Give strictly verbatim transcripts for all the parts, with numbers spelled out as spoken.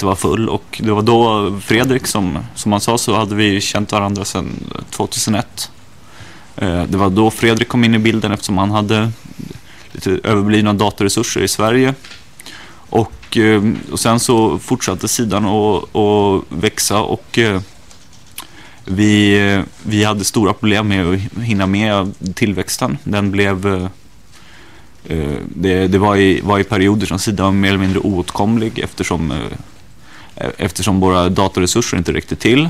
inte var full. Och det var då Fredrik, som, som han sa, så hade vi känt varandra sedan tjugohundraett. Det var då Fredrik kom in i bilden, eftersom han hade lite överblivna datorresurser i Sverige. Och, och sen så fortsatte sidan att, att växa, och vi, vi hade stora problem med att hinna med tillväxten. Den blev, det, det var, i, var i perioder som sidan var mer eller mindre oåtkomlig, eftersom, eftersom våra datorresurser inte räckte till.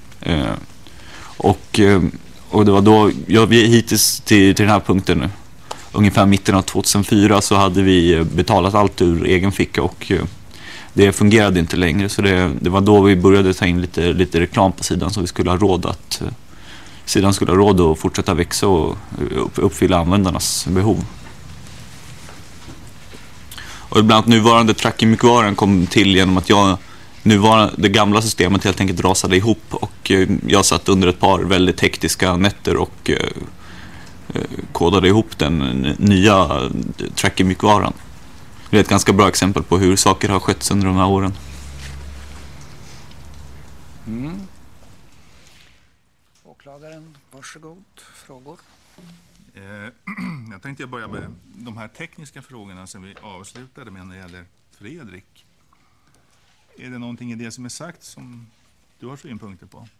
Och, och det var då, ja, vi hittills till, till den här punkten nu, ungefär mitten av tjugohundrafyra, så hade vi betalat allt ur egen ficka, och det fungerade inte längre. Så det, det var då vi började ta in lite, lite reklam på sidan, så vi skulle ha råd att sidan skulle ha råd att fortsätta växa och uppfylla användarnas behov. Och bland annat nuvarande tracking-mjukvaran kom till genom att jag nuvarande, det gamla systemet helt enkelt rasade ihop, och jag satt under ett par väldigt hektiska nätter och kodade ihop den nya tracking-mjukvaran. Det är ett ganska bra exempel på hur saker har skett under de här åren. Mm. Åklagaren, varsågod. Frågor? Eh, jag tänkte börja med de här tekniska frågorna som vi avslutade med när det gäller Fredrik. Är det någonting i det som är sagt som du har synpunkter på?